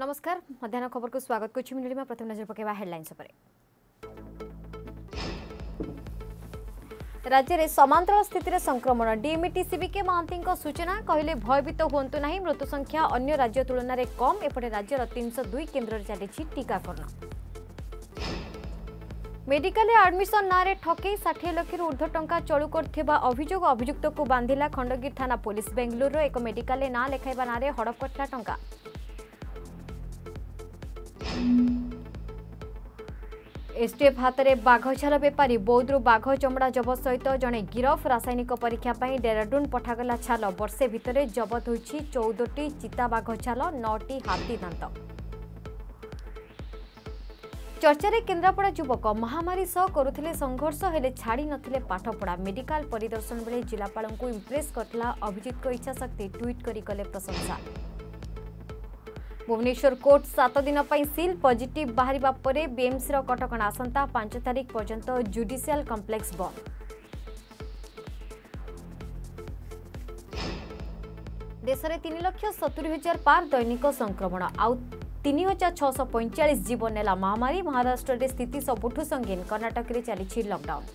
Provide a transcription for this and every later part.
नमस्कार मध्याह्न खबर को स्वागत कुछ मिनिट में प्रथम नजर पकेबा हेडलाइंस पर। राज्य में समांतर स्थिति संक्रमण डीएमटी सीबीके महांती सूचना कहले भयभीत हूँ ना मृत्यु संख्या अन्य राज्य तुलन में कम एपटे राज्यर 302 केन्द्र चली टीकाकरण। मेडिकल एडमिशन नारे ठकई 60 लाख ऊर्ध्व टंका चलू करथिबा अभियोग अभियुक्त को बांधिला खंडगीर थाना पुलिस। बेंगलुरु एक मेडिकल ना लेखाइबा नारे हड़प करथिला टंका। एसटीएफ हाथ में बाघछाल बेपारी बौद्धरू बाघ चमड़ा जबत सहित जड़े गिरफ। रासायनिक परीक्षा पर डेहराडून पठागला छाल। वर्षे भितर जबत होईछि 14टी चिता बाघ छाल 9टी हाथी दांत। चर्चारे केन्द्रापड़ा युवक महामारी सह करुथिले संघर्ष हेले छाड़ी नथिले पाठपढ़ा। मेडिकल परिदर्शन बेले जिलापाल को इम्प्रेस करथिला अभिजित को इच्छा शक्ति ट्वीट करी कले प्रशंसा। भुवनेश्वर कोर्ट 7 दिन पर सील पॉजिटिव बाहरिबा परे बीएमसी कटकणा आसंता 5 तारिख पर्यंत जुडिशियल कम्प्लेक्स बंद। देश में 3,70,000 पार दैनिक संक्रमण आउ 3,645 जीवन नेला महामारी। महाराष्ट्र में स्थिति सबुठु संगीन। कर्नाटक में चली लॉकडाउन।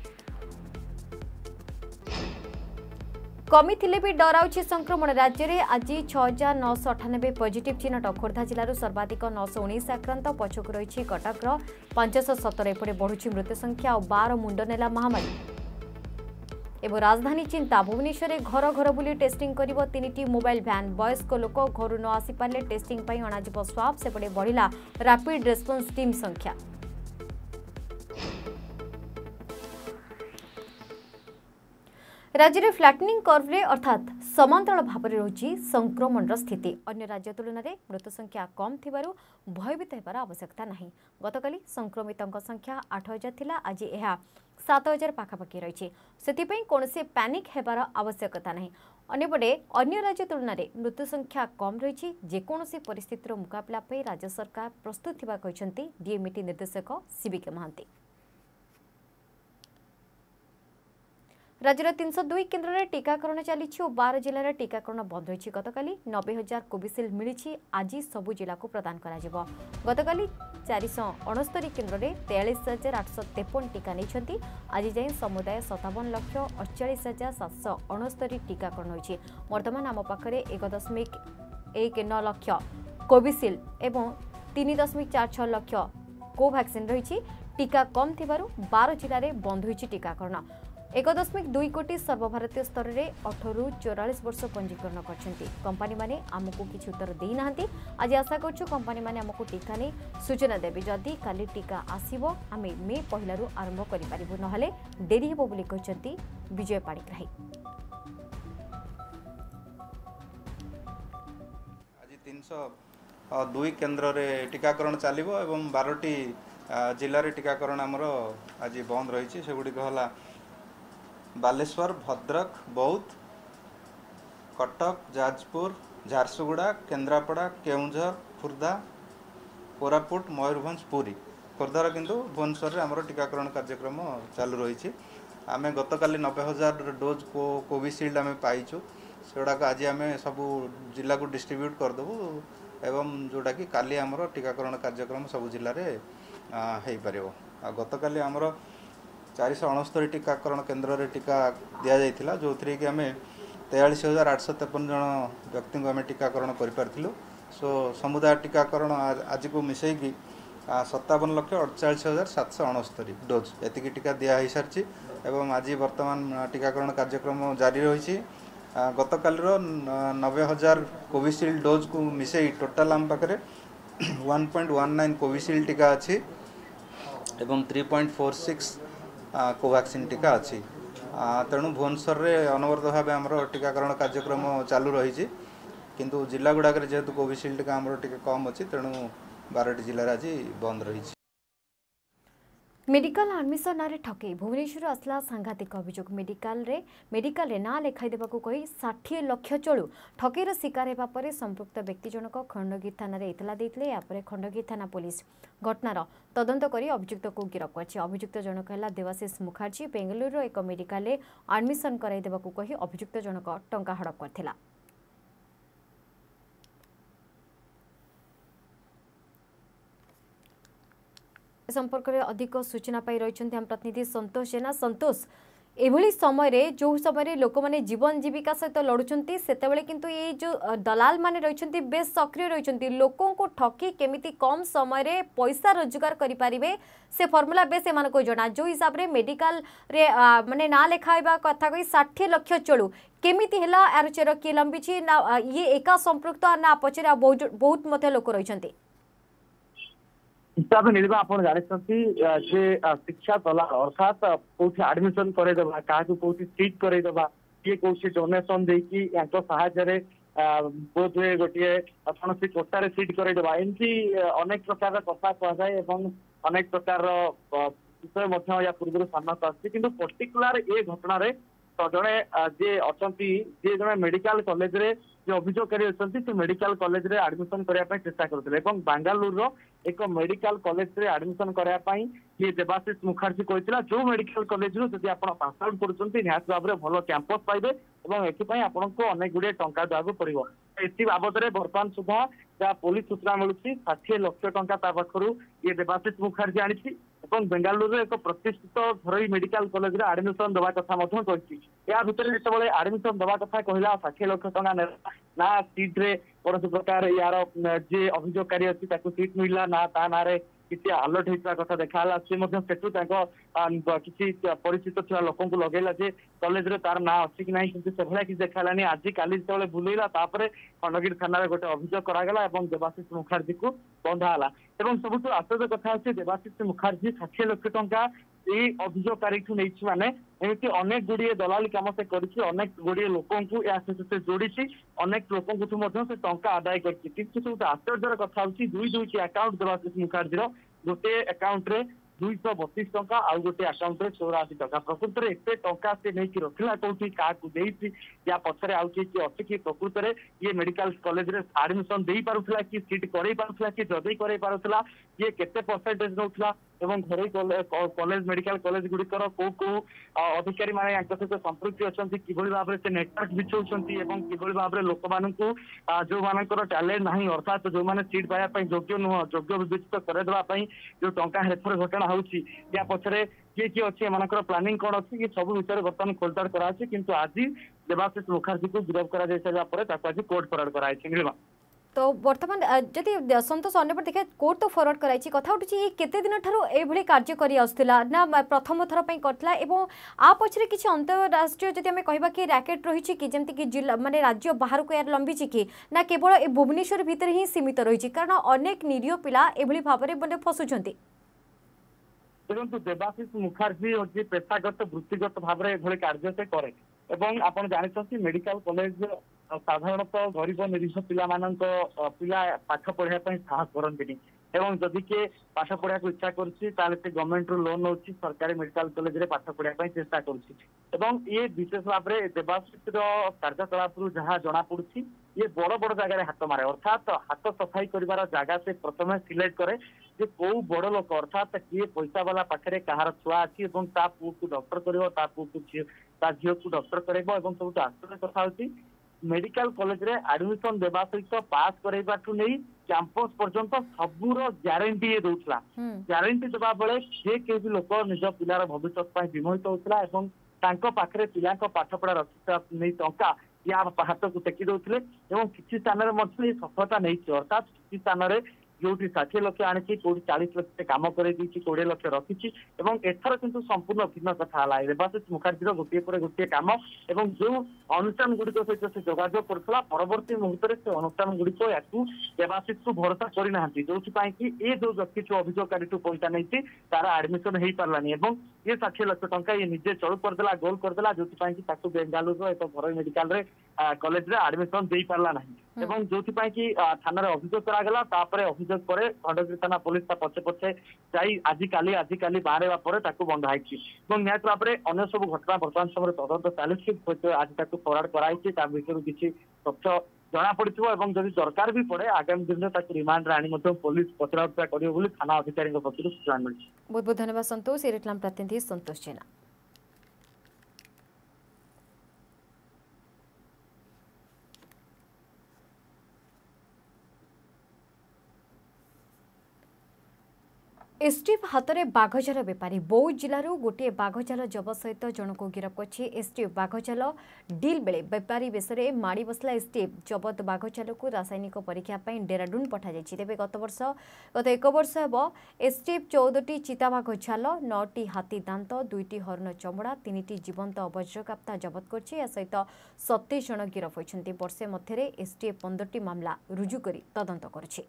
कमी थिले भी डराउछि संक्रमण। राज्य में आज 6,998 पॉजिटिव चिन्हट। खोर्धा जिलूर सर्वाधिक 919 आक्रांत पछक रही कटक 517। एपटे बढ़ुछि मृत्यु संख्या और 12 मुंड नेला महामारी। एवं राजधानी चिंता भुवनेश्वर घर घर बुली टेस्टिंग करिबो 3टी मोबाइल भ्यान। वयस्क लोक घर न आसी पारे टेस्टिंग पई अणाजिबो स्वाब। सेपटे बढ़िला रैपिड रेस्पॉन्स टीम संख्या। राज्य में फ्लैटनिंग कर्व रे अर्थात समांतर भाव में रही संक्रमण स्थिति। अन्य राज्य तुलन में मृत्यु संख्या कम थिबारु भयभीत हेबार आवश्यकता नहीं। गतकाली संक्रमितों संख्या 8,000 थिला। आज यह 7,000 पाखापाखि रही। सेथिपई कोनोसी पैनिक हेबार आवश्यकता नहीं। अन्यपटे अन्य राज्य तुलन में मृत्यु संख्या कम रही। जेकोसी परिस्थितिर मुकाबला पे राज्य सरकार प्रस्तुत थिबा कहिसेंती डीएमटी निर्देशक सीबीके महांती। राज्यर 302 केन्द्र में टीकाकरण चली और 12 जिले में टीकाकरण बंद रही। गतकाली 90,000 कोविशील्ड मिली। आज सबु जिला को प्रदान करा। गतकाली 469 केन्द्र में 43,853 टीका नहीं। आज जाए समुदाय 57,48,769 टीकाकरण होती। वर्तमान आम पाखे 1.19 लाख कोविशील्ड और 3.46 लाख कोवैक्सीन रही। टीका कम थिबारु 12 जिले में बंद होती टीकाकरण। 1.2 कोटी सर्वभारतीय स्तर में 18 ରୁ 44 वर्ष पंजीकरण करछंती। कंपनी माने आमको किछि उत्तर देई नाहंती। आज आशा करछु कंपनी माने आमको टीका नै सूचना देबे। जदि काली टीका आसीबो आमे मे पहिला रु आरंभ करि पारिबो, नहले देरी हेबो बोली कहछंती विजय पाणिग्राही। आज 302 केन्द्र रे टीकाकरण चलिबो एवं 12टी जिल्ला रे टीकाकरण हमरो आज बंद रहिछि। सेगुडी कहला बालेश्वर, भद्रक, बौद्ध, कटक, जाजपुर, झारसुगुड़ा, केन्द्रापड़ा, केउंझर, खुर्दा, कोरापुट, मयूरभंज, पुरी। खोर्धार किंतु भुवनेश्वर आम टीकाकरण कार्यक्रम चालू रही। आम गतकाली 90,000 डोज कोविशील्ड आम पाइचु। सेगुड़ाक आज आम सबू जिला को डिस्ट्रीब्यूट करदेबू एवं जोटा कि काली आमर टीकाकरण कार्यक्रम सबू जिले में हो पार। गतकाली आमर 469 टीकाकरण केन्द्र रे टीका दिया जाइथिला, जो थ्री कि आमे 43,853 जन व्यक्ति को आमे टीकाकरण करि पारथिलु। सो समुदाय टीकाकरण आज को मिसई कि 57,48,769 डोज एतिकी टीका दिया हो सारी एवं आज वर्तमान टीकाकरण कार्यक्रम जारी रही। गतकाल 90,000 कोविशील्ड डोज को मिसई टोटाल आम पाखे 1.19 कोविशील्ड टीका अच्छी एवं 3.46 कोवैक्सीन टीका अच्छी। तेणु भुवनेश्वर में अनवरत भाव आम टीकाकरण कार्यक्रम चालू रही। किंतु जिला गुड़ाक जेहेतु कोविशील्ड टीका आम टे कम अच्छी तेणु 12टी जिले आज बंद रही। मेडिकल एडमिशन नारे ठकई भुवनेश्वर आसला सांघातिक अभियोग। मेडिकल रे ना लेखाई देबाकू कही 60 लाख चलू ठकईर शिकार हेबा परे संपृक्त व्यक्ति जनक खंडगीर थाना रे इतला देइतले। यापर खंडगीर थाना पुलिस घटनार तदंत करी अभियुक्त को गिरफ करछि। अभियुक्त जनक है देवाशीष मुखर्जी। बेंगलुरु एक मेडिकल रे एडमिशन कराई देबाकू कही अभियुक्त जनक टंका हड़प करथिला। संपर्क में अधिक सूचना पाई रही हम प्रतिनिधि संतोष जेना। संतोष, एभली समय जो समय लोक मैंने जीवन जीविका सहित लड़ुंट से किंतु ये जो दलाल माने रही बेस सक्रिय रही लोकों को ठकी केमिति कम समय पैसा रोजगार करें से फर्मुला बेस एम जना जो हिसाब से मेडिकल रे माने ना लेखाइबा कथा कही 60 लाख चलू केमिति हेला यार चेर किए लंबी ना ये एका संपृक्त ना पचरे बहुत मत लोक रही हिसाब नीलिमा आप शिक्षा दलाल अर्थात कौट आडमिशन करदेवा क्या कौट सीट करदेवा किए कौन डोनेसन देकी साहाय्य बोध हुए गोटे कौन कोटार सीट करदेवा एमती अनेक प्रकार कथा कहुए अनेक प्रकार विषय या पूर्व सामना आसती पर्टिकुलर ये घटना जड़े जे अच्छा जे जड़े मेडिकल कॉलेज रे जो अभियोगकारी अच्छा से मेडिकल कॉलेज रे एडमिशन करने चेष्टा करते बांगालुर एक मेडिकल कॉलेज रे एडमिशन करने ये देवाशीष मुखर्जी कहता जो मेडिकल कॉलेज रू जब आप पास आउट कर निहत भाव में भल कैंपस पाइबे और एपाई आपको अनेक गुड़े टंका देवाक पड़ो ए बाबद बर्तमान सुधा जहाँ पुलिस सूचना मिलूँ 60 लाख टंका पाखु ये देवाशीष मुखर्जी आनी बेंगालुरु एक प्रतिष्ठित घरोई मेडिकल कॉलेज रे एडमिशन दवा कथा या भितर जो एडमिशन दवा कथा कहला 60 लाख टंका ना सीट रे कौन प्रकार यार जे अभियोगकारी अच्छी सीट मिलला ना ता ना किसी अलर्ट होता कथा देखा किसी परिचित थी लोक लगेला जे कॉलेज रे तार ना अच्छी कि ना कि किसी देखालानी आज काली जो बुलेला खंडगिरी थाना गोटे अभियोग करागला देवाशीष मुखर्जी को बंधाला सबुठ आश्चर्य कथा अच्छे देवाशीष मुखर्जी 60 लाख टंका ये अभियोगकारी माने एमती अनेक गुड़िए दलाली कम से करनेक गुड़िए लोक जोड़ी अनेक लोक से टंका आदाय कर आश्चर्य कथा दुईटी अकाउंट देवाशीष मुखर्जी गोटे अकाउंट रे 232 टंका आउ गोटे अकाउंट रे 84 टंका प्रकृत में एत टंका से नहीं रखला कौटी क्या या पछरे आउ किए अच्छी कि प्रकृत में ये मेडिकल कॉलेज रे एडमिशन दे पारुला कि सीट करे पारुला कि जदि करे पारुला ये केते परसेंटेज नौला एवं घरोई कॉलेज मेडिकल कॉलेज गुड़िकर कौ कौ अधिकारी माने सहित संपृक्ति अच्छा कि भाव में से नेटवर्क बिछाऊँ कि भाव में लोक मानू जो मानकर टैलेंट ना अर्थात जो मैंने सीट पाइबा योग्य नुह योग्य विवेचित करदेवाई जो टंका हेरफेर घटना होची या पछरे किए किए अच्छे एम प्लानिंग कौन अच्छी कि सब विषय बर्तमान खोलताड़ कराई किंतु आज देवाशीष मुखर्जी को गिरफ्त कर आज कोर्ट फरवर्ड कराई। तो बर्तमान जदि संतोष अन्य देखे कोर्ट तो फरवर्ड कराई कथा उठुची ये केते दिन ठारू एभली कार्य करी आसुला ना प्रथम थर पई करथला एवं आ पछरे किछि अंतरराष्ट्रीय जदि हमें कहबा कि रैकेट रहिछि कि जेमति कि जिला माने राज्य बाहर को यार लंबी छि कि ना केवल ए भुवनेश्वर भीतर ही सीमित रहिछि कारण अनेक निरीह पिला एभली भाबरे बने फसुछंती। देखो देवाशीष मुखर्जी हूँ पेशागत वृत्तिगत भाव में कार्य से करे आपड़ जानते मेडिकल कॉलेज साधारणतः गरीब निरीह पिला पाठ पढ़ाई साहस करती जदि किए पाठ पढ़ा इच्छा करुँचे गवर्नमेंट रू लोन नौ सरकारी मेडिकल कॉलेज रे पाठ पढ़ाई चेष्टा करुँचे ये विशेष भाव में देवाशीष कार्यकलाप जहाँ जना पड़ी ये बड़ बड़ जगह हाथ मारे अर्थात हाथ सफाई कर जगह से प्रथम सिलेक्ट करे जे कौ बड़ लोक अर्थात किए पैसा वाला पाखे कहार छुआ अच्छी ता पु को डॉक्टर कर झील को डॉक्टर कर सब आश्चर्य कथा होती मेडिकल कॉलेज रे एडमिशन देवा सहित पास करवा नहीं कैंपस पर्यंत सबूर ग्यारंटी ये दूसरा ग्यारंटी देवा बेले जे के भी लोक निज पिलार भविष्य विमोहित होता पाखे पिला पाठपढ़ा रक्षा नहीं टंका या हाथ को टेकी दौले किसी स्थान में सफलता नहीं अर्थात किसी स्थान में जो 60 लाख आनी कौटी 40 लाख कम कर 20 लाख रखी एथर किंतु संपूर्ण भिन्न कथा है देवाशीष मुखर्जी गोटे पर गोटे कम और जो अनुष्ठान गुड़िक सहित से जोगाजोग करता परवर्ती मुहूर्त में से अनुष्ठान गुड़िक या देवाशीष को भरोसा करना जो ये जो व्यक्ति जो अभियोगकारी पैसा नहीं तार एडमिशन हो पारानी ये 60 लाख टंका ये निजे चलू करदेला गोल करदेला जो बेंगालुरु एक घर मेडिकल कॉलेज रे एडमिशन दे पारला नहीं जो कि थाना अभियोग करागला अभियोग पर खंडगिरी थाना पुलिस पछे पछे जाई आज काली बाहर बंधाई निहत भाव में अन्य सब घटना बर्तमान समय तदंत चली आज फरवर्ड कराई किसी तथ्य जना पड़ो जब दरकार भी पड़े आगामी दिन में रिमांड आनी पुलिस पचरा उचरा कर थाना अधिकारी पक्ष सूचना मिली। बहुत बहुत धन्यवाद संतोष। प्रतिनिधि संतोष जेना। एसटीएफ हाथ में बाघजाल बेपारी बौद्ध जिलूर गोटे बाघजाल जबत सहित जनक गिरफ कर एसटीएफ बाघजाल डिल बेले बेपारी बेस में माड़ी बसला एसटीएफ जबत बाघजाल को रासायनिक परीक्षा डेराडून पठाई तेज गत एक वर्ष हेब एसटीएफ 14टी चिताबाघ झाल 9टी हाथी दांत 2टी हरण चमड़ा 3टी जीवंत वज्रगाप्ता जबत कर सहित 27 जन गिरफ होती वर्षे मध्य एसटीएफ 15टी मामला रुजु कर तदंत कर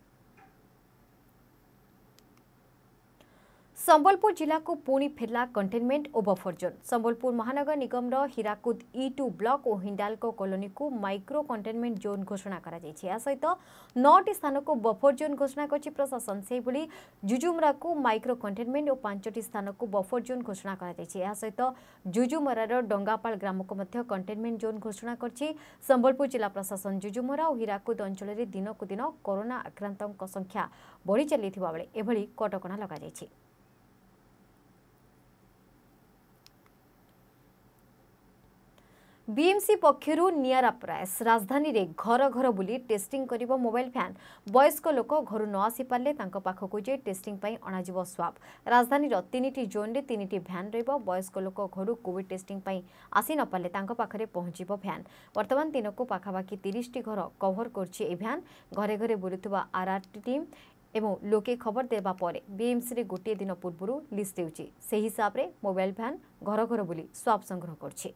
संबलपुर जिला को पुणी फेरला कंटेनमेंट और बफर जोन संबलपुर महानगर निगम हीराकुद E2 ब्लॉक और हिंडाल्को कॉलोनी को माइक्रो कंटेनमेंट जोन घोषणा करा सहित 9टी स्थान को बफर जोन घोषणा कर प्रशासन से जुजुमरा को माइक्रो कंटेनमेंट और 5टी स्थान को बफर जोन घोषणा करा सहित जुजुमरार डंगापाल ग्राम को मध्य कंटेनमेंट जोन घोषणा कर संबलपुर जिला प्रशासन जुजुमरा और हीराकुद अंचल में दिन को दिन कोरोना आक्रांतों संख्या बढ़ी चली एभली कटकणा लगा बीएमसी पक्षरु नियारा प्रयास राजधानी रे घर घर बुली टेस्टिंग करिबो मोबाइल फैन वयस्क लोक घर न आसी पाले तांको पाखकु जे टेस्टिंग पई अणाजिबो स्वाब राजधानी रो 3टी जोन रे 3टी भ्यान रहइबो वयस्क लोक घर कोविड टेस्टिंग पई आसी न पाले तांको पाखरे पहुंचिबो भ्यान वर्तमान दिनको पाखाबाकी 30टी घर कवर करछि ए भ्यान घरे घरे बुलुतबा आरआरटी टीम एवं लोके खबर देबा परे बीएमसी रे गोटे दिन पूर्वरु लिस्ट देउछि सेही हिसाब रे मोबाइल भ्यान घर घर बुली स्वाब संग्रह करछि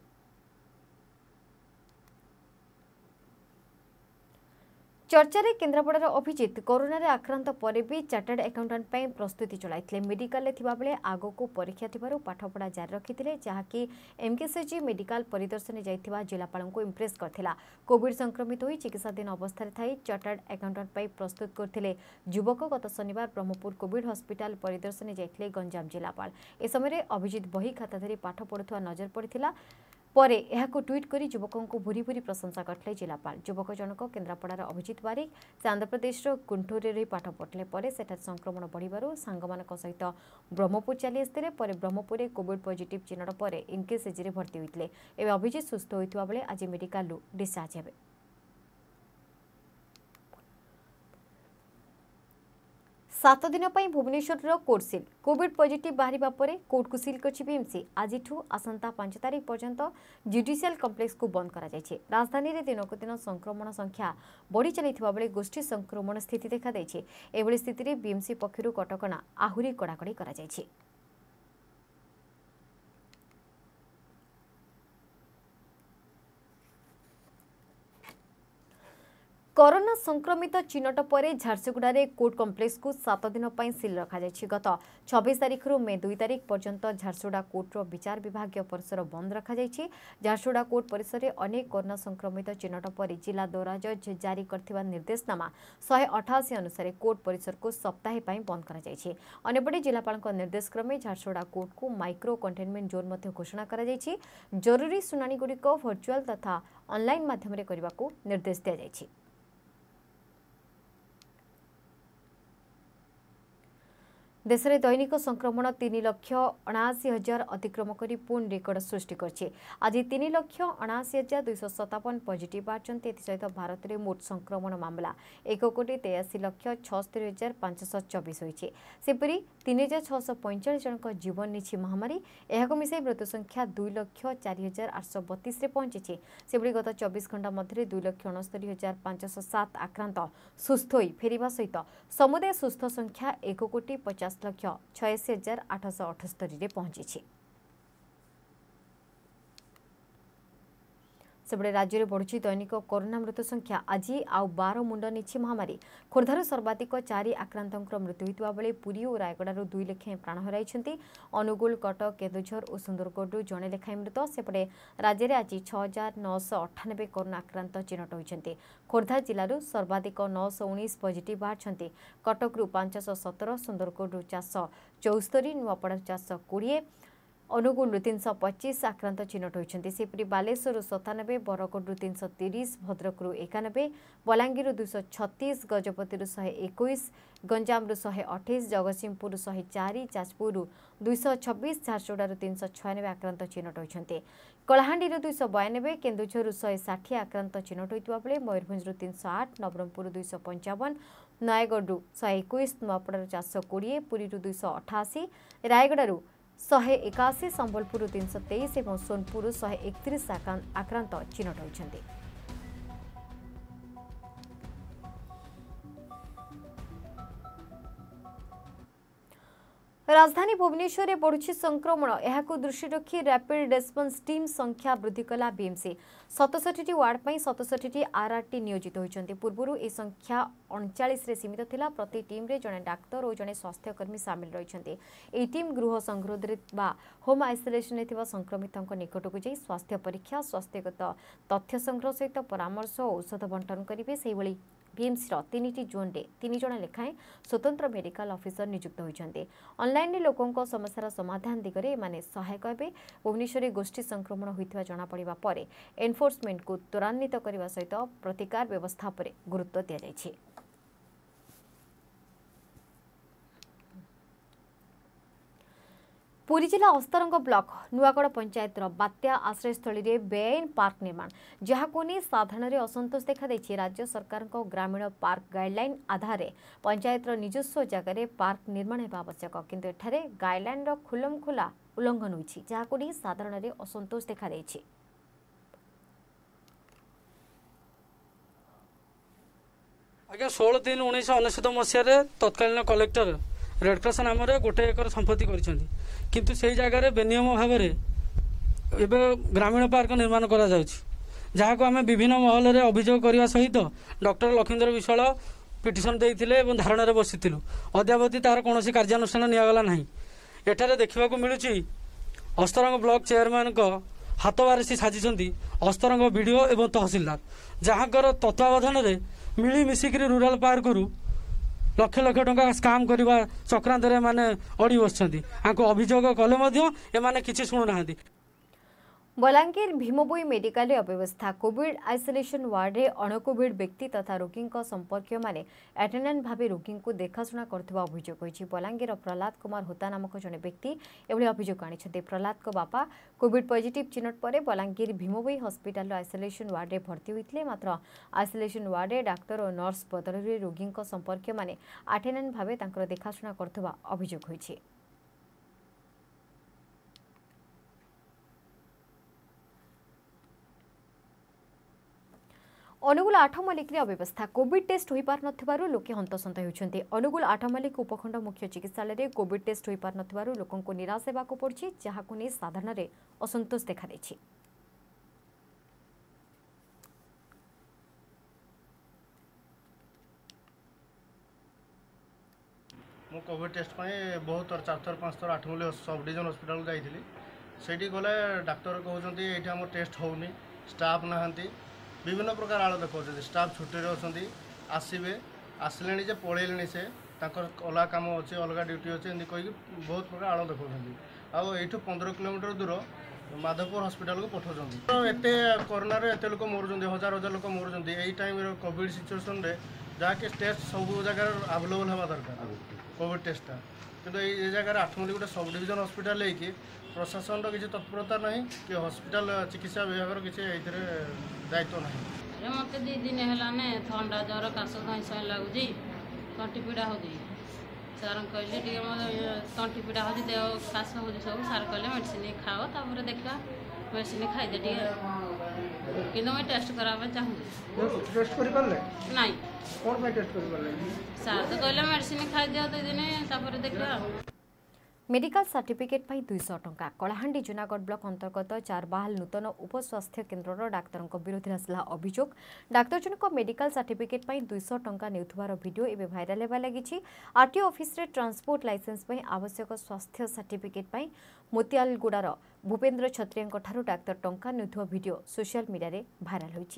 चर्चा रे केन्द्रापड़ार अभिजित कोरोना रे आक्रांत पर भी चार्टर्ड अकाउंटेंट पई प्रस्तुति चलाइथिले मेडिकल थिबा बेले आगो को परीक्षा थिबारु पाठपढ़ा जारी रखिथिले जहाँकि एमकेसीजी मेडिकल परिदर्शन जाइथिबा जिलापाल को इम्प्रेस करथिला कोविड संक्रमित होई चिकित्साधीन अवस्था थाई चार्टर्ड अकाउंटेंट पई प्रस्तुत करथिले युवक गत शनिवार ब्रह्मपुर कोविड हॉस्पिटल परिदर्शन जाइथिले गंजाम जिलापाल ए समय अभिजित बही खाता धरी पाठ पढ़ुथुवा नजर पड़िथिला परे एहाको ट्वीट करी युवकों को भूरी भूरी प्रशंसा करथिले जिलापाल युवक जनक केन्द्रापड़ार अभिजित बारिक से आंध्रप्रदेश कुंठूरी रही पाठ पढ़िले परे सेठार संक्रमण बढ़िबारु सांगमानक सहित ब्रह्मपुर चली आसिथिले परे ब्रह्मपुर कोविड पॉजिटिव चिन्हट परे एमकेसीजी रे भर्ती होइथिले एबे अभिजित सुस्थ होइथिबा बेले आज मेडिकल डिस्चार्ज हेबे 7 दिन पर Bhubaneswar court seal covid positive बाहरिबा परे कोर्ट को सिल करछि बीएमसी आज आसंता 5 तारीख पर्यंत जुडिशियल कॉम्प्लेक्स को बंद करा जायछि राजधानी रे दिन को दिन संक्रमण संख्या बढ़ी चलिथिबा बेले गोष्ठी संक्रमण स्थिति देखा दैछि एभली स्थिति रे बीएमसी पक्षरु कटकणा आहुरी कड़ाकड़ी करा जायछि कोरोना संक्रमित चिन्हट पर झारसुगुड़ा कोर्ट कॉम्प्लेक्स को 7 दिन पर सिल रखा गत 26 तारीख रू मे 2 तारीख पर्यंत झारसुगुड़ा कोर्टर विचार विभाग परिसर बंद रखा झारसुगुड़ा कोर्ट परिसर में अनेक कोरोना संक्रमित चिन्हट पर जिला दौरा जज जारी करथिबा निर्देशनामा 188 अनुसार कोर्ट परिसर को सप्ताहे बंद करपटे जिलापाल निर्देश क्रमे झारसुगुड़ा कोर्ट को माइक्रो कंटेनमेंट जोन घोषणा कर जरूरी शुणाणी गुड़िक भर्चुआल तथा ऑनलाइन माध्यम करने को निर्देश दिया देश में दैनिक संक्रमण 3,79,000 अतिक्रम कर पुणी रेकर्ड सृष्टि करछि आज 3,79,257 पॉजिटिव बाहर सहित भारत में मोट संक्रमण मामला 1,83,76,524 होइछि सेपरी 3,645 जनक जीवन निछि महामारी एहाको मिसाई मृत्यु संख्या 2,04,832 रे पहुंची सेबड़ी गत 24 घंटा मध्य 2,69,507 आक्रांत सुस्थ होई फेरिबा सहित समुदाय सुस्थ संख्या 1,50,86,878 रे पहुंची सेबड़े राज्य में बढ़ुची दैनिक कोरोना मृत्यु संख्या आज आउ 12 मुंड निछि महामारी खोर्धार सर्वाधिक 4 आक्रांतों मृत्यु होता बेले पुरी और रायगड़ार 2 लेखाएं प्राण हराई अनुगुल कटक केन्दुझर और सुंदरगढ़ जड़े लेखाएं मृत सेपटे राज्य में आज 6,998 कोरोना आक्रांत चिन्हट होती खोर्धा जिलूर सर्वाधिक 919 पॉजिटिव बाहर कटक 517 सुंदरगढ़ 474 नुआपड़ा 420 अनुगुल 325 आक्रांत चिन्हट होती सेपरी बालेश्वर 97 बरगढ़ 330 भद्रक 91 बलांगीर 236 गजपति 121 गंजाम 128 जगतसिंहपुर 104 जाजपुर 226 झारसुगुड़ा 396 आक्रांत चिन्हट होती कलाहांडी 292 केन्दुझर 160 आक्रांत चिन्हट होता बेले मयूरभंज 308 नवरंगपुर 255 नयगढ़ 121, नुआपड़ा 420, पुरी 288, रायगढ़ 181, संबलपुर 323 और सोनपुर 131 आक्रांत चिन्हट होइछन्ति। राजधानी भुवनेश्वर में बढ़ुछि संक्रमण। यहां दृष्टि रखी रैपिड रेस्पॉन्स टीम संख्या वृद्धि कला बीएमसी। 67 वार्ड पर 67 आरआरटी नियोजित होइछन्ति। पूर्व यह संख्या 39 रे सीमित थिला। प्रति टीम रे जने डाक्तर और जने स्वास्थ्यकर्मी सामिल रहिछन्ति। एही टीम गृह संरोध बा होम आइसोलेशन में संक्रमितों निकट को जाई स्वास्थ्य परीक्षा, स्वास्थ्यगत तथ्य संग्रह सहित परामर्श और औषध बंटन करेंगे। से भली बीएमसी 3टी जोन रे 3 जण लेखाएं स्वतंत्र मेडिकल ऑफिसर नियुक्त होइछन्ते। ऑनलाइन लोकों समस्यार समाधान दिगरे एमाने सहायक हेबे। भुवनेश्वर गोष्ठी संक्रमण होइतबा जणा पड़िबा परे एनफोर्समेंट को त्वरान्वित करने सहित प्रतिकार व्यवस्था पर गुरुत्व दिया जायछि। पुरी जिला अस्तरंग ब्लॉक नुआगढ़ पंचायत बात्या आश्रयस्थल में बेआईन पार्क निर्माण जहां नहीं साधारण असंतोष देखा देछि। राज्य सरकार ग्रामीण पार्क गाइडलाइन आधार पंचायत निजस्व जगह पार्क निर्माण होगा आवश्यक, किंतु एठारे गाइडलाइन खुलमखुला उल्लंघन होइछि जहां नहीं साधारण असंतोष देखा देछि। आज्ञा 16/3/1999 मसीह तत्कालीन कलेक्टर रेडक्रॉस नाम गोटे एकर संपत्ति करिसेंती, किंतु से जगह बेनियम भाव में ग्रामीण पार्क निर्माण करा जाउछि, जहां को आम विभिन्न महल में अभियोग करने सहित डॉक्टर लखींद्र विश्वाल पिटिशन देइथिले एवं धारणा बसिथिलु। अद्यावधि तार कौन कार्यानुष्ठान नियागला नहीं। एठारे देखा मिलूँ अस्तरंग ब्लॉक चेयरमैन को हाथ बारिशी साजिशंती अस्तरंग बीडीओ एवं तहसीलदार, जहाँकर तत्वावधान में मिलिमिशिक रूराल पार्क रु लक्ष लक्ष टंका स्काम करने चक्रांत माने अड़ी बसछन्ती। अभियोग कले एमाने किछि शुणुना। बलांगीर भीमबोई मेडिकल अव्यवस्था। कोविड आइसोलेशन वार्ड रे अणकोविड व्यक्ति तथा रोगी संपर्क माने अटेंडेंट भाव रोगी को देखाशुना करथिबा अभियोग होइछि। बलांगीर प्रहलाद कुमार होता नामक जने व्यक्ति एभली अभियोग आनिछन्ते। प्रहलाद को बापा कोविड पॉजिटिव चिन्हट पर Balangir Bhimabhoi hospital isolation ward रे भर्ती होइथिले, मात्र आइसोलेशन वार्ड रे डाक्तर और नर्स बदल रे रोगी संपर्क माने अटेंडेंट भाव तांकर देखाशुना करथिबा अभियोग होइछि। अनुगुल 8 मल्लिक अव्यवस्था। कोविड टेस्ट हो पार नथिबारु लोके हंतसंत होउछन्ते। अनुगुल 8 मल्लिक उपखंड मुख्य चिकित्सालय रे कोविड टेस्ट हो पार नथिबारु लोकन को निराश हेबाको पड़छि, जहाकु नै साधारण रे असंतोष देखा दैछि। मु कोविड टेस्ट ପାଇଁ बहुत 4 थर 5 थर 8 मल्लिक सब डिवीजन हॉस्पिटल जाइथिली। सेठी गले डॉक्टर कहउछन्ती एठी हमर टेस्ट होउनी, स्टाफ नाहंती, विभिन्न प्रकार आड़ देखा स्टाफ छुट्टी अच्छी आसवे आसले जे पलैले से अलग कम अच्छे अलग ड्यूटी अच्छे एमती कहीकि बहुत प्रकार आड़ देखा आठू 15 किलोमीटर दूर माधवपुर हॉस्पिटल को पठाऊँ। एत कोरोना एत लोक मरुँच, हजार हजार लोक मरुँच यही टाइम कोविड सिचुएसन जहाँकि टेस्ट सब जगह आवेलेबल होगा दरकार कोविड टेस्टा, किंतु ये जगह 8 मल्लिक गोटे सब डिवीजन हॉस्पिटल लेकिन प्रशासन किसी तत्परता नहीं कि हॉस्पिटल चिकित्सा विभाग किसी दायित्व नहीं। मत 2 दिन है थंडा ज्वर काश धई लगुच तंटी पीड़ा हो सार कहले टे तंटी पीड़ा हो देह काश हो सब सार कहले मेडिसिन खाओ तापर देखा मेडिसिन खाईदे टे कि मुझे टेस्ट कराया चाहूँ टेस्ट कर पारे नहीं कौन पे टेस्ट कर पारे सार तो कहले मेडिसिन खाई दियो 2 दिन तापर देखा। मेडिकल सर्टिफिकेट पाई 200 टंका। कलाहांडी जूनागढ़ ब्लॉक अंतर्गत चारबाहाल नूतन उपस्वास्थ्य केन्द्र डाक्तर विरोध आसला अभियोग। डाक्तर जनक मेडिकल सर्टिफिकेट पाई 200 टंका नेउथबार वीडियो एवं भाइराल हेबा लागिछि। आरटीओ ऑफिस रे ट्रांसपोर्ट लाइसेंस पाई आवश्यक स्वास्थ्य सर्टिफिकेट पाई मोतियालगुड़ार भूपेन्द्र छत्रिया ठारू डाक्तर टंका नेउथुवा वीडियो सोशल मीडिया रे भाइराल होइछि।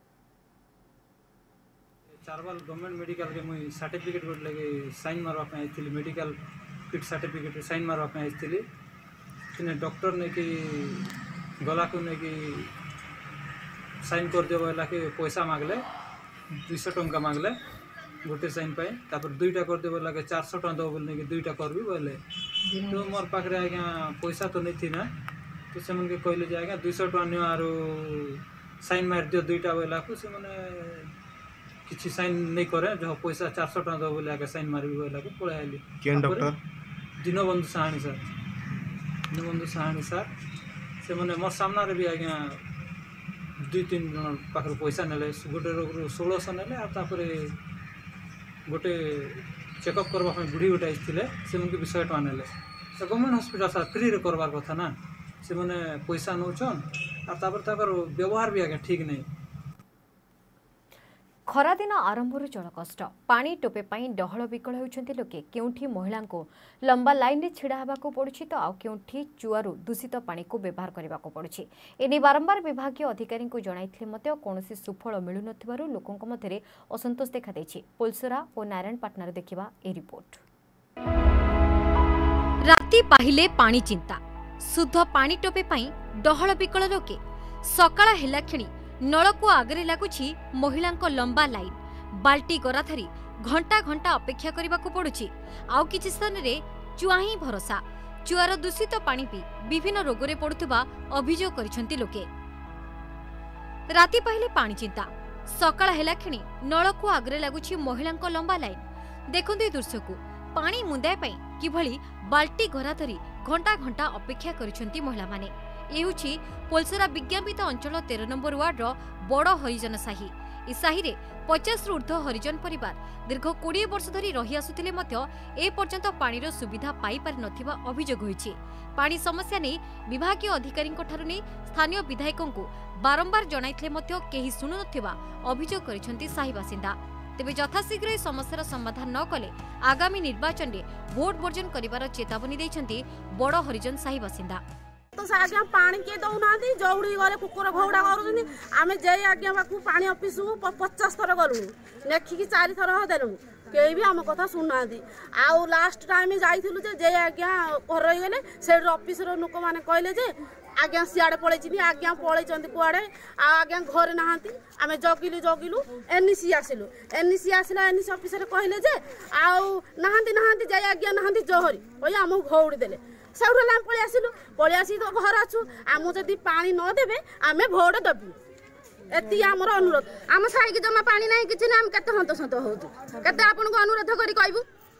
चारबाल गवर्नमेंट मेडिकल के मुई सर्टिफिकेट गोट लगे साइन मारवा पे आइथिली। मेडिकल किट सर्टिफिकेट साइन मारवा पे आइथिली। तिने डॉक्टर ने कि गला को ने कि साइन कर दियो बोला कि पैसा मांगले 200 टंका मांगले गोटे साइन पाए, तापर 2टा कर दियो बोला कि 400 टंका दो बोलने कि 2टा करबी बोले। तो मोर पाखरे आज्ञा पैसा तो नहीं थी ना, तो से मन के कहले जे आज्ञा 200 टंका नियो आरो साइन मार दियो 2टा बोला को से माने किसी साइन नहीं करे जो पैसा 400 टका दो बोले आगे साइन मारबी बोला को पळे आली केन डॉक्टर दीनबंधु साहानी सर से माने मोर सामना रे भी आज्ञा 2-3 जन पाखर पैसा नेले गोटे रोग 1600 नेले आ तापरे गोटे चेकअप करबा बुढ़ी गोटे आइथिले से उनके 200 टका नेले तो गवर्नमेंट हॉस्पिटल सर फ्री रे करबार कथा ना से माने पैसा नौचन आ तापर व्यवहार भी आगे ठीक नहीं। खरा दिन आरंभर जल कष्ट पानी टोपे पाई डहल विकल होउछन्ति लोके केउठी महिला को लंबा लाइन रे छिड़ा हेबाको पड़ुछि तो आउ केउठी चुआरू दूषित पानी को व्यवहार करबाको पड़ुछि एने बारंबार विभागीय अधिकारी को जणाइथिले मते कोनोसी सुफल मिलु नथिबारु लोकंक मध्यरे असंतोष देखा दैछि। पोलसरा और नारायणपाटना रे देखिबा ए रिपोर्ट। राती पाहिले पानी चिंता शुद्ध पानी टोपे पाई डहल विकल लोके सकाळ हेला खिणी नलकू आगरे लगुछि महिलांको लंबा लाइन बाल्टी गरा धरी घंटा घंटा अपेक्षा करबाकू पड़ुछि आउ किछि स्थान रे चुआ ही भरोसा चुआर दूषित पानी पी विभिन्न रोगरे पड़ुथिबा अभियोग करिसंती लोके। राती पाहिले पानी चिंता सकाळ हेला खिणी नलकू आगरे लगुछि महिलांको लंबा लाइन देखंतु दृश्यकू पानी मुंदाय पई किभଳି बाल्टी गरा धरी घंटा घंटा अपेक्षा करिसंती महिला माने। एहुछि पोलसरा विज्ञापित अंचल 13 नंबर वार्ड बड़ हरिजन साही। ए साही रे 50 रु ऊर्ध्व हरिजन परिवार दीर्घ 20 वर्ष धरी रही आसुथिले मध्य ए पर्यंत पानीर सुविधा पाई पारि नथिबा अभियोग होइछि। पानी समस्या नै विभागीय अधिकारीक ठारु नै स्थानीय विधायकଙ୍କୁ बारंबार जणाइथिले मध्य केही सुनु नथिबा अभियोग करिसंती साही बासिंदा। तेबे यथाशीघ्र ए समस्यार समाधान न कले आगामी निर्वाचन रे भोट वर्जन करिवार चेतावनी दैछंती बड़ हरिजन साही बासिंदा। तो आज्ञा पानी किए दौना जौड़ी गले कुकुर घौड़ा कर आम जे आज्ञा पाक पानी अफिस 50 थर गलु लेखिकी 4 थर देलु कहीं भी आम कथा शुणुना आउ लास्ट टाइम जाइलु जे आज्ञा घर रहीगले से अफिस लोक मैंने कहले जे आज्ञा सियाड़े पलैनी आज्ञा पलैंट कुआड़े आज्ञा घर नहांती आम जगिलु एनसी आसिलु एनसी आसला एनसी अफिस कहले जे आउ नहांती जे आज्ञा नहांती जहरी कही आम घौड़ी देले से पलि आसी तो घर अच्छु आम जदि पानी नदेवे आम भोट देवु एति आमर अनुरोध आम साइक जमा पानी ना कि आम के हंतसंत हो आपन को अनुरोध करी कहबू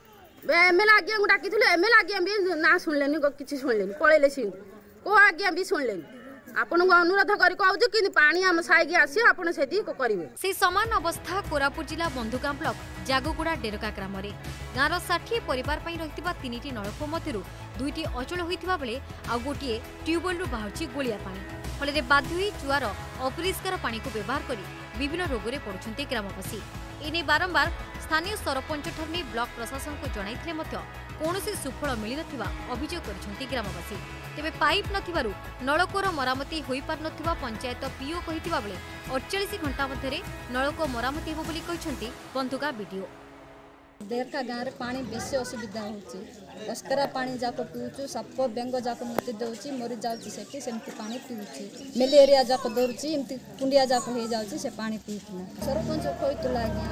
एमएलए आज्ञा को डाकी एमएलए आज्ञा भी ना शुणिले कि शुणिले पलैले सी को आज्ञा भी शुणिले आपन को अनुरोध करी कहू कि पानी आम साइक आसी आपन सेति करिवे। से समान अवस्था कोरापुट जिला बंधुगां ब्लॉक जागुगुड़ा डेरका ग्राम रे गाँर 60 परिवार पई रहितबा 3टी नलकूप मध्यरु 2टी अचल होइतिबा बेले आ गोटिए ट्यूबवेल रु बाहरछि गोलिया पानी फल बाध्य होई चुआर अपरिष्कार पानी को व्यवहार करी विभिन्न रोगरे पड़ुछन्ति ग्रामवासी। एने बारंबार स्थानीय सरपंच ठानी ब्लॉक प्रशासन को जणाइथिले मध्य कौनसी सुफल मिल नथिबा अभियोग करिसन्ति ग्रामवासी। तेबे पाइप नथिबारु नलकूर मरामती होई पार नथिबा पंचायत पीओ कहितिबा बेले 48 घंटा मध्यरे नलकूप मरामती हेबो बोली कहिसन्ति बंधुगा वीडियो। देरका गाँव में पानी बेसी असुविधा होची अस्करा पानी जाक पीऊँ साप बेंग जाक मृत्यु दौची मरी जाऊँगी सेमती पानी पीऊँ मेलेरिया जाक दौड़ी एमती कुंडिया जाक हो जाऊँगी से पानी पीना सरपंच कहला आज्ञा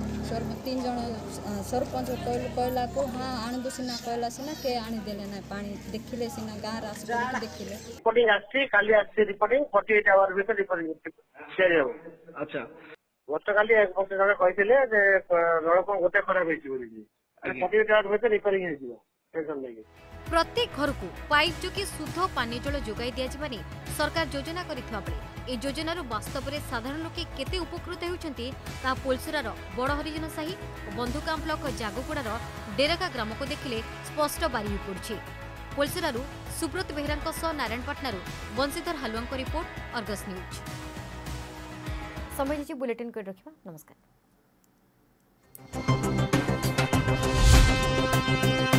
3 जन सरपंच कहला को हाँ आणबू सीना कहला सीना के आनीदेले ना पानी देखिले सीना गाँव रास देखिले रिपोर्टिंग आछि काली आछि रिपोर्टिंग 48 आवर भीतर रिपोर्टिंग शेयर हो। अच्छा गतकाली एक वर्ष जगह कहते नलकूप गोटे खराब प्रत्येक घर को पाइप जोगे शुद्ध पानी जल जोगाई दिया सरकार योजना करथिबा बेले ए योजनार वास्तव में साधारण लोके केते उपकृत होउछन्ति ता पोलसरार बड़ हरिजन साही और बंधुगां ब्लॉक जागुगुड़ार डेरका ग्राम को देखिले स्पष्ट बारी पड़ुछि। पोलसरारू सुब्रत बेहरांक सह नारायणपाटनारू बंशीधर हालुआंक रिपोर्ट अर्गस न्यूज। समय बुलेटिन कर रखिबा नमस्कार।